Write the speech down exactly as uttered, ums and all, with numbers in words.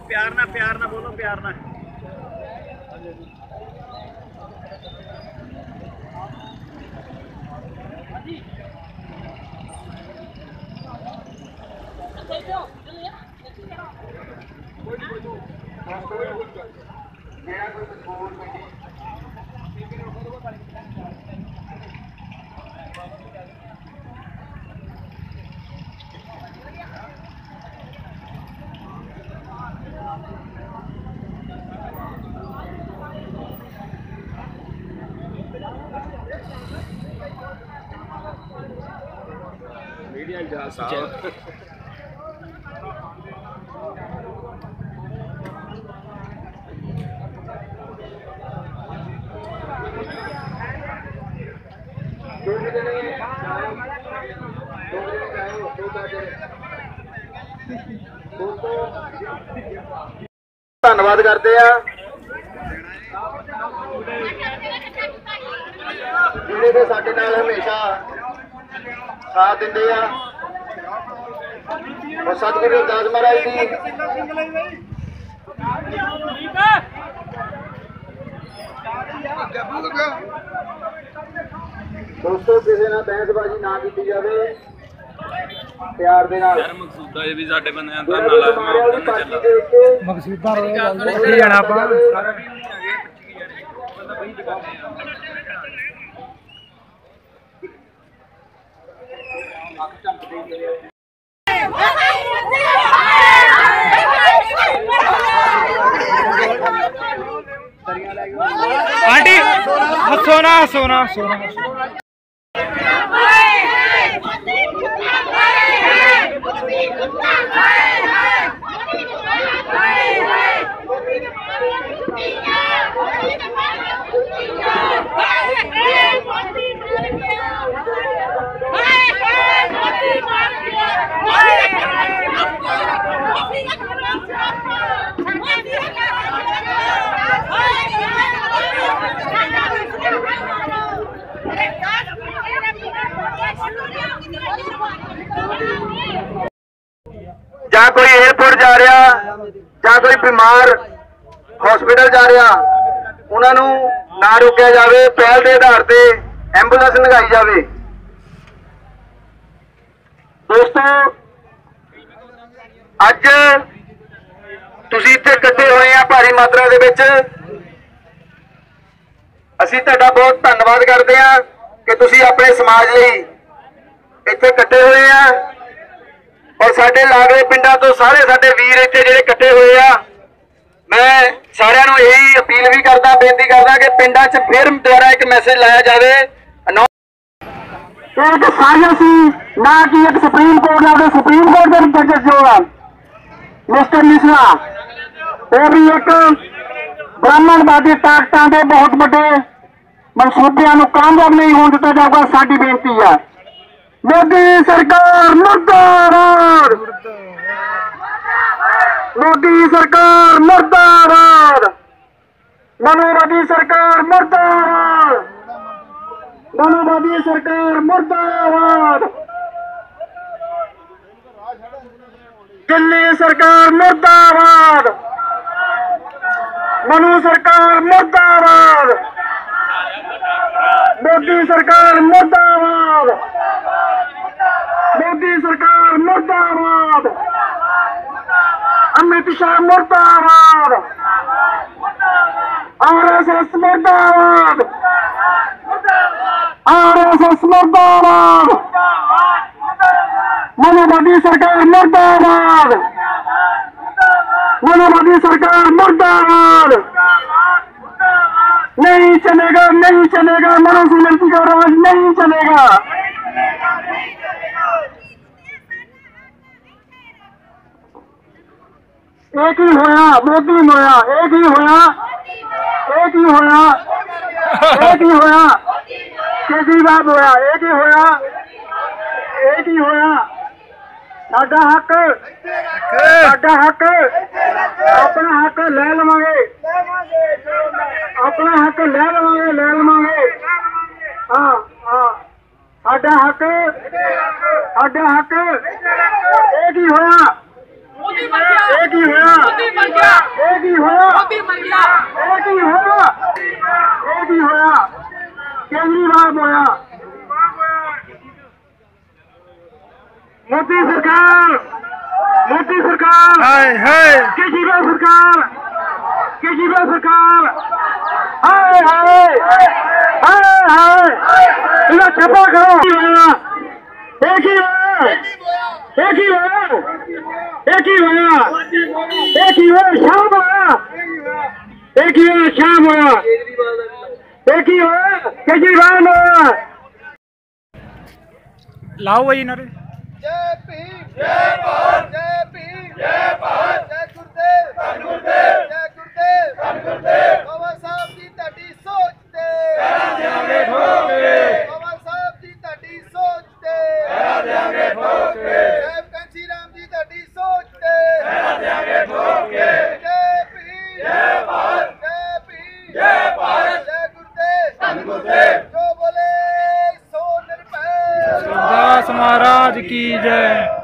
प्यार ना प्यार ना बोलो प्यार ना। मीडिया साहब धन्यवाद करते हैं जिहड़े साडे नाल हमेशा साथ दिंदे आ और सतगुरु रविदास महाराज जी दोस्तों किसी ना बहसबाजी ना की जाए प्यार दे नाल यार मकसूदा ये भी साडे बंदे दा नाल मकसूदा रोए जाना ਆਪਾਂ सारा आंटी सोना सोना सोना ਜਾਂ कोई एयरपोर्ट जा रहा ਜਾਂ कोई बीमार हॉस्पिटल जा रहा उन्होंने ना रोकया जाए पहल के आधार पर एंबूलेंस लंघाई जाए। दोस्तों अज तुसीं इत्थे इकट्ठे होए हैं भारी मात्रा दे विच असीं तुहाडा बहुत धन्नवाद करते हैं कि तुसीं अपने समाज लई इत्थे इकट्ठे हुए हैं और साडे लागले पिंडां तो सारे साडे वीर इत्थे जिहड़े इकट्ठे हुए आ मैं सारिआं नूं यही अपील भी करदा बेनती करदा कि पिंडां 'च फिर दुबारा एक मैसेज लाया जाए एक साजिश सी ना कि एक सुप्रीम कोर्ट या सुप्रीम कोर्ट के जजेस जो है मिस्टर मिश्रा वो भी एक ब्राह्मणवादी ताकतां दे बहुत बड़े मनसूबियां नूं कामयाब नहीं होण दित्ता जाऊगा। साडी बेनती है मोदी सरकार मुर्दाबाद, मोदी सरकार मुर्दाबाद, मनोवादी सरकार मुर्दाबाद, मनोवादी सरकार मुर्दाबाद, दिल्ली सरकार मुर्दाबाद, मनु सरकार मुर्दाबाद, मोदी सरकार मुर्दाबाद, मोदी सरकार मुर्दाबाद, अमित शाह मुर्दाबाद, आरएसएस मुर्दाबाद, आरएसएस मुर्दाबाद, मनोवादी सरकार मुर्दाबाद, मनोवादी सरकार मुर्दाबाद। नहीं चलेगा, नहीं चलेगा, मनोवादी का राज नहीं चलेगा। एक ही होया मोदी होया, एक ही होया, एक ही होया, एक ही होया केजरीवाल होया, एक ही होया, एक ही होया। साडा हक, साडा हक, अपना हक ले लवांगे, अपना हक ले लवांगे, ले लवांगे। हाँ हाँ साडा हक, साडा हक एक ही होया, एक ही होया, ਇਹ ਕੀ ਹੋਇਆ ਇਹ ਕੀ ਹੋਇਆ ਇਹ ਕੀ ਹੋਇਆ ਕੇਜਰੀਵਾਲ ਬੋਲਿਆ ਮੋਦੀ ਸਰਕਾਰ ਮੋਦੀ ਸਰਕਾਰ ਹਾਏ ਹਾਏ ਕੇਜਰੀਵਾਲ ਸਰਕਾਰ ਕੇਜਰੀਵਾਲ ਸਰਕਾਰ ਹਾਏ ਹਾਏ ਹਾਏ ਹਾਏ ਇਹਦਾ ਛਾਪਾ ਕਰੋ ਇਹ ਕੀ ਹੋਇਆ ਇਹ ਕੀ ਹੋਇਆ ਇਹ ਕੀ ਹੋਇਆ ਇਹ ਕੀ ਹੋਇਆ ਸ਼ਾਮ ਹੋਇਆ ਇਹ ਕੀ ਹੋਇਆ ਸ਼ਾਮ ਹੋਇਆ ਇਹ ਕੀ ਹੋਇਆ ਕੇਜਰੀਵਾਲ ਹੋਇਆ ਲਾਓ ਬਈ ਨਾਰੇ जय भीम जय भारत जय भीम जय भारत जय गुरुदेव धन गुरुदेव जय गुरुदेव धन गुरुदेव बाबा साहब जी ਤੁਹਾਡੀ ਸੋਚ ਤੇ ਪੈਰਾਂ ਦੇਾਂਗੇ ਠੋਕ ਕੇ ਬਾਬਾ ਸਾਹਿਬ ਜੀ ਤੁਹਾਡੀ ਸੋਚ ਤੇ ਪੈਰਾਂ ਦੇਾਂਗੇ ਠੋਕ ਕੇ ਸਾਹਿਬ ਕੰਚੀ ਰਾਮ ਜੀ ਤੁਹਾਡੀ ਸੋਚ ਤੇ ਪੈਰਾਂ ਦੇਾਂਗੇ ਠੋਕ ਕੇ ਜੈ ਭੀਮ ਜੈ ਭਾਰਤ ਜੈ ਭੀਮ ਜੈ ਭਾਰਤ ਜੈ ਗੁरुदेव ਧਨ ਗੁरुदेव जो बोले सो निर्भय दास महाराज की जय।